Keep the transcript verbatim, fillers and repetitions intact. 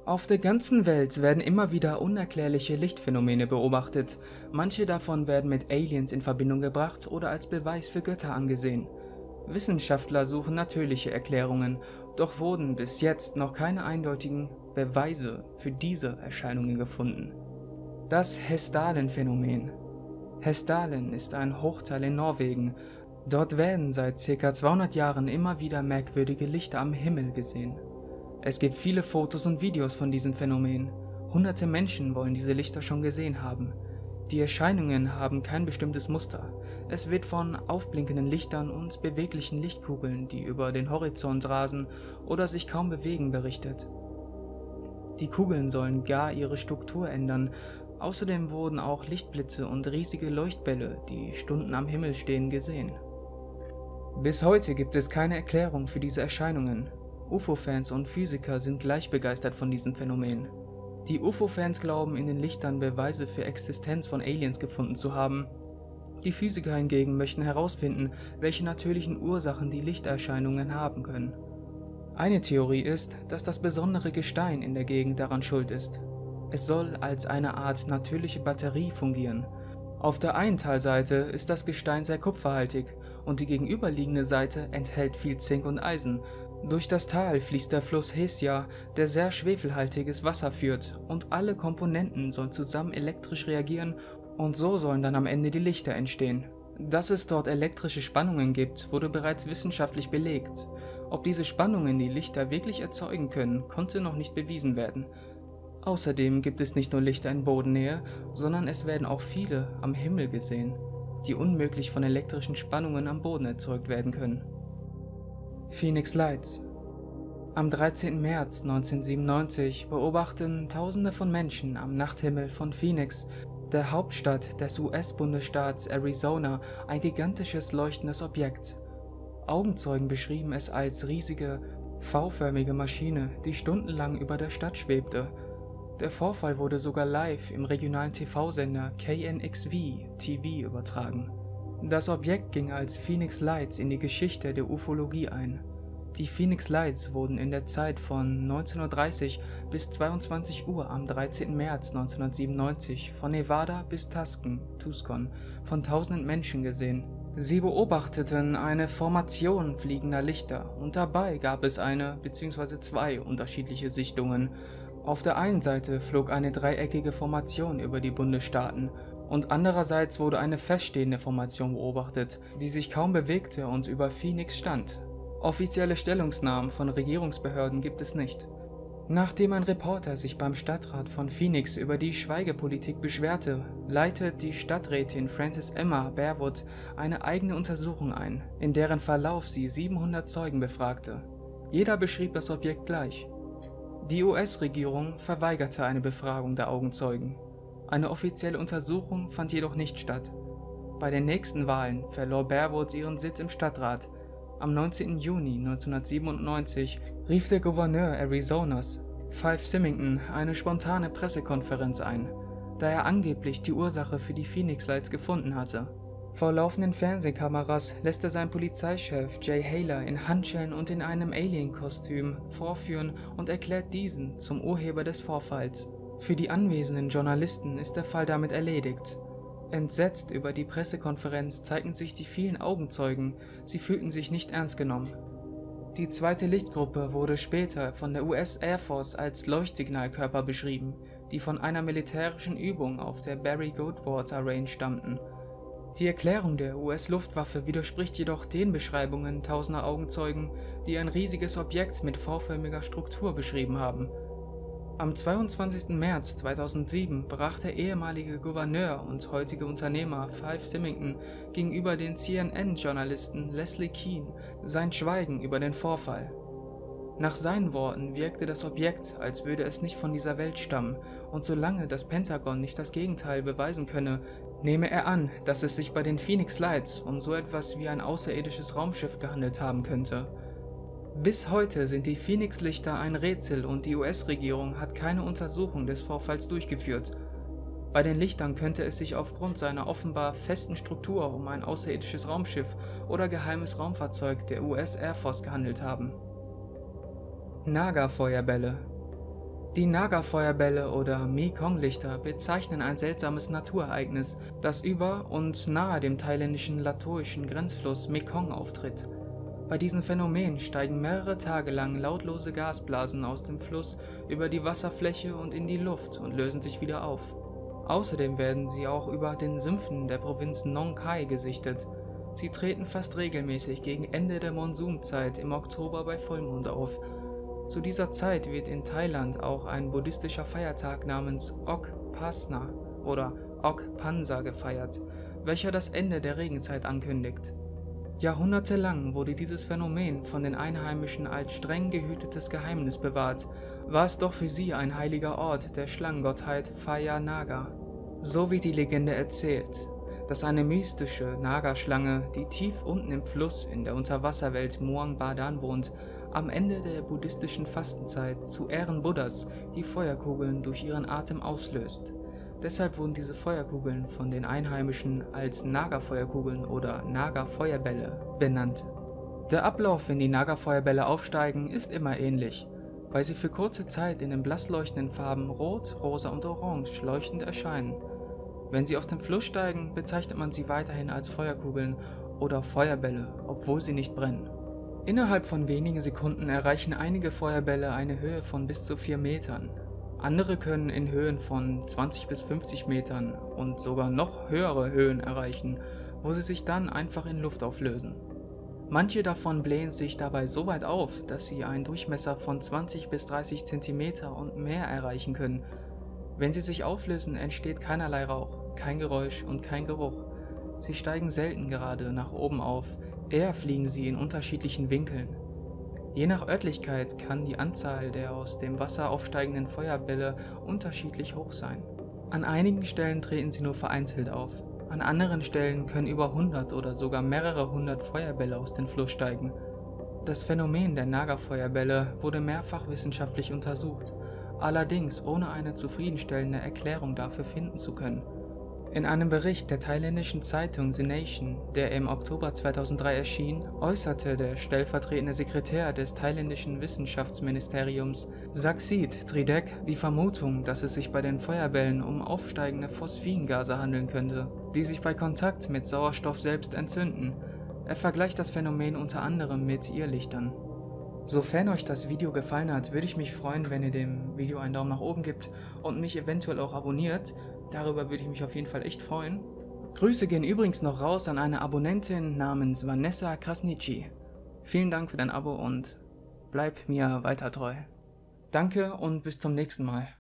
Auf der ganzen Welt werden immer wieder unerklärliche Lichtphänomene beobachtet. Manche davon werden mit Aliens in Verbindung gebracht oder als Beweis für Götter angesehen. Wissenschaftler suchen natürliche Erklärungen, doch wurden bis jetzt noch keine eindeutigen Beweise für diese Erscheinungen gefunden. Das Hessdalen-Phänomen. Hessdalen ist ein Hochtal in Norwegen. Dort werden seit ca. zweihundert Jahren immer wieder merkwürdige Lichter am Himmel gesehen. Es gibt viele Fotos und Videos von diesem Phänomen. Hunderte Menschen wollen diese Lichter schon gesehen haben. Die Erscheinungen haben kein bestimmtes Muster. Es wird von aufblinkenden Lichtern und beweglichen Lichtkugeln, die über den Horizont rasen oder sich kaum bewegen, berichtet. Die Kugeln sollen gar ihre Struktur ändern. Außerdem wurden auch Lichtblitze und riesige Leuchtbälle, die Stunden am Himmel stehen, gesehen. Bis heute gibt es keine Erklärung für diese Erscheinungen. U F O-Fans und Physiker sind gleich begeistert von diesem Phänomen. Die U F O-Fans glauben, in den Lichtern Beweise für Existenz von Aliens gefunden zu haben. Die Physiker hingegen möchten herausfinden, welche natürlichen Ursachen die Lichterscheinungen haben können. Eine Theorie ist, dass das besondere Gestein in der Gegend daran schuld ist. Es soll als eine Art natürliche Batterie fungieren. Auf der einen Talseite ist das Gestein sehr kupferhaltig und die gegenüberliegende Seite enthält viel Zink und Eisen. Durch das Tal fließt der Fluss Hesja, der sehr schwefelhaltiges Wasser führt, und alle Komponenten sollen zusammen elektrisch reagieren und so sollen dann am Ende die Lichter entstehen. Dass es dort elektrische Spannungen gibt, wurde bereits wissenschaftlich belegt. Ob diese Spannungen die Lichter wirklich erzeugen können, konnte noch nicht bewiesen werden. Außerdem gibt es nicht nur Lichter in Bodennähe, sondern es werden auch viele am Himmel gesehen, die unmöglich von elektrischen Spannungen am Boden erzeugt werden können. Phoenix Lights. Am dreizehnten März neunzehnhundertsiebenundneunzig beobachten Tausende von Menschen am Nachthimmel von Phoenix, der Hauptstadt des U S-Bundesstaats Arizona, ein gigantisches leuchtendes Objekt. Augenzeugen beschrieben es als riesige, V-förmige Maschine, die stundenlang über der Stadt schwebte. Der Vorfall wurde sogar live im regionalen T V-Sender K N X V T V übertragen. Das Objekt ging als Phoenix Lights in die Geschichte der Ufologie ein. Die Phoenix Lights wurden in der Zeit von neunzehn Uhr dreißig bis zweiundzwanzig Uhr am dreizehnten März neunzehnhundertsiebenundneunzig von Nevada bis Tucson, Tucson von tausenden Menschen gesehen. Sie beobachteten eine Formation fliegender Lichter und dabei gab es eine bzw. zwei unterschiedliche Sichtungen. Auf der einen Seite flog eine dreieckige Formation über die Bundesstaaten und andererseits wurde eine feststehende Formation beobachtet, die sich kaum bewegte und über Phoenix stand. Offizielle Stellungnahmen von Regierungsbehörden gibt es nicht. Nachdem ein Reporter sich beim Stadtrat von Phoenix über die Schweigepolitik beschwerte, leitet die Stadträtin Frances Emma Barewood eine eigene Untersuchung ein, in deren Verlauf sie siebenhundert Zeugen befragte. Jeder beschrieb das Objekt gleich. Die U S-Regierung verweigerte eine Befragung der Augenzeugen. Eine offizielle Untersuchung fand jedoch nicht statt. Bei den nächsten Wahlen verlor Barewood ihren Sitz im Stadtrat. Am neunzehnten Juni neunzehnhundertsiebenundneunzig rief der Gouverneur Arizonas, Fife Symington, eine spontane Pressekonferenz ein, da er angeblich die Ursache für die Phoenix Lights gefunden hatte. Vor laufenden Fernsehkameras lässt er seinen Polizeichef Jay Haler in Handschellen und in einem Alien-Kostüm vorführen und erklärt diesen zum Urheber des Vorfalls. Für die anwesenden Journalisten ist der Fall damit erledigt. Entsetzt über die Pressekonferenz zeigten sich die vielen Augenzeugen, sie fühlten sich nicht ernst genommen. Die zweite Lichtgruppe wurde später von der U S Air Force als Leuchtsignalkörper beschrieben, die von einer militärischen Übung auf der Barry Goldwater Range stammten. Die Erklärung der U S-Luftwaffe widerspricht jedoch den Beschreibungen tausender Augenzeugen, die ein riesiges Objekt mit V-förmiger Struktur beschrieben haben. Am zweiundzwanzigsten März zweitausendsieben brach der ehemalige Gouverneur und heutige Unternehmer Fife Symington gegenüber den C N N-Journalisten Leslie Kean sein Schweigen über den Vorfall. Nach seinen Worten wirkte das Objekt, als würde es nicht von dieser Welt stammen, und solange das Pentagon nicht das Gegenteil beweisen könne, nehme er an, dass es sich bei den Phoenix Lights um so etwas wie ein außerirdisches Raumschiff gehandelt haben könnte. Bis heute sind die Phoenix-Lichter ein Rätsel und die U S-Regierung hat keine Untersuchung des Vorfalls durchgeführt. Bei den Lichtern könnte es sich aufgrund seiner offenbar festen Struktur um ein außerirdisches Raumschiff oder geheimes Raumfahrzeug der U S Air Force gehandelt haben. Naga-Feuerbälle. Die Naga-Feuerbälle oder Mekong-Lichter bezeichnen ein seltsames Naturereignis, das über und nahe dem thailändischen latoischen Grenzfluss Mekong auftritt. Bei diesen Phänomenen steigen mehrere Tage lang lautlose Gasblasen aus dem Fluss über die Wasserfläche und in die Luft und lösen sich wieder auf. Außerdem werden sie auch über den Sümpfen der Provinz Nong Khai gesichtet. Sie treten fast regelmäßig gegen Ende der Monsunzeit im Oktober bei Vollmond auf. Zu dieser Zeit wird in Thailand auch ein buddhistischer Feiertag namens Ok Pasna oder Ok Pansa gefeiert, welcher das Ende der Regenzeit ankündigt. Jahrhundertelang wurde dieses Phänomen von den Einheimischen als streng gehütetes Geheimnis bewahrt, war es doch für sie ein heiliger Ort der Schlangengottheit Phaya Naga. So wie die Legende erzählt, dass eine mystische Naga-Schlange, die tief unten im Fluss in der Unterwasserwelt Muang Badan wohnt, am Ende der buddhistischen Fastenzeit zu Ehren Buddhas die Feuerkugeln durch ihren Atem auslöst. Deshalb wurden diese Feuerkugeln von den Einheimischen als Naga-Feuerkugeln oder Naga-Feuerbälle benannt. Der Ablauf, wenn die Naga-Feuerbälle aufsteigen, ist immer ähnlich, weil sie für kurze Zeit in den blass leuchtenden Farben Rot, Rosa und Orange leuchtend erscheinen. Wenn sie aus dem Fluss steigen, bezeichnet man sie weiterhin als Feuerkugeln oder Feuerbälle, obwohl sie nicht brennen. Innerhalb von wenigen Sekunden erreichen einige Feuerbälle eine Höhe von bis zu vier Metern. Andere können in Höhen von zwanzig bis fünfzig Metern und sogar noch höhere Höhen erreichen, wo sie sich dann einfach in Luft auflösen. Manche davon blähen sich dabei so weit auf, dass sie einen Durchmesser von zwanzig bis dreißig Zentimeter und mehr erreichen können. Wenn sie sich auflösen, entsteht keinerlei Rauch, kein Geräusch und kein Geruch. Sie steigen selten gerade nach oben auf, eher fliegen sie in unterschiedlichen Winkeln. Je nach Örtlichkeit kann die Anzahl der aus dem Wasser aufsteigenden Feuerbälle unterschiedlich hoch sein. An einigen Stellen treten sie nur vereinzelt auf, an anderen Stellen können über hundert oder sogar mehrere hundert Feuerbälle aus dem Fluss steigen. Das Phänomen der Naga-Feuerbälle wurde mehrfach wissenschaftlich untersucht, allerdings ohne eine zufriedenstellende Erklärung dafür finden zu können. In einem Bericht der thailändischen Zeitung The Nation, der im Oktober zweitausenddrei erschien, äußerte der stellvertretende Sekretär des thailändischen Wissenschaftsministeriums, Saksit Tridek, die Vermutung, dass es sich bei den Feuerbällen um aufsteigende Phosphingase handeln könnte, die sich bei Kontakt mit Sauerstoff selbst entzünden. Er vergleicht das Phänomen unter anderem mit Irrlichtern. Sofern euch das Video gefallen hat, würde ich mich freuen, wenn ihr dem Video einen Daumen nach oben gebt und mich eventuell auch abonniert. Darüber würde ich mich auf jeden Fall echt freuen. Grüße gehen übrigens noch raus an eine Abonnentin namens Vanessa Krasniqi. Vielen Dank für dein Abo und bleib mir weiter treu. Danke und bis zum nächsten Mal.